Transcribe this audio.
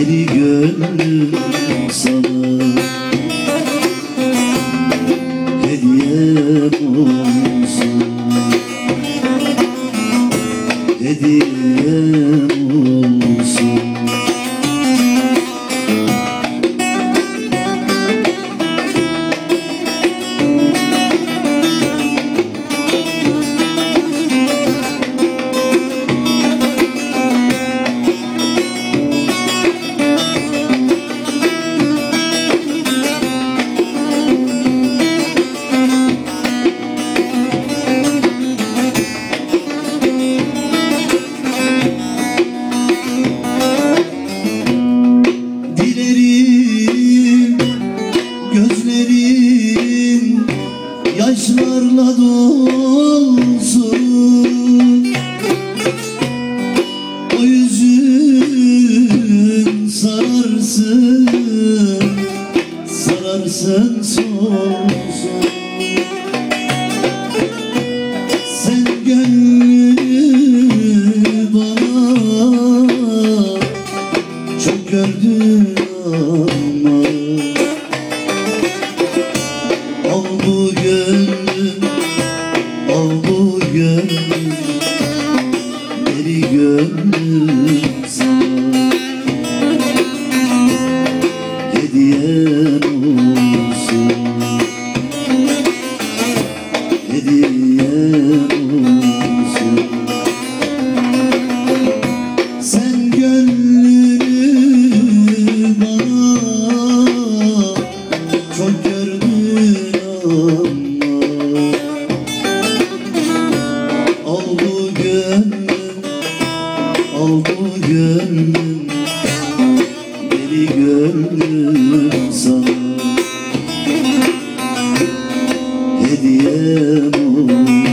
Deli gönlüm sana hediyem olsun, hediyem olsun. Gözlerin yaşlarla dolsun, o yüzün sararsın, sararsın solsun. Sen gönlünü bana çok gördün ama al bu gönlüm, al bu gönlüm, deli gönlüm sana hediyem olsun, hediyem olsun. Sen gönlünü bana çok gördün ama al bu gönlüm, al bu gönlüm, deli gönlüm sana hediyem olsun,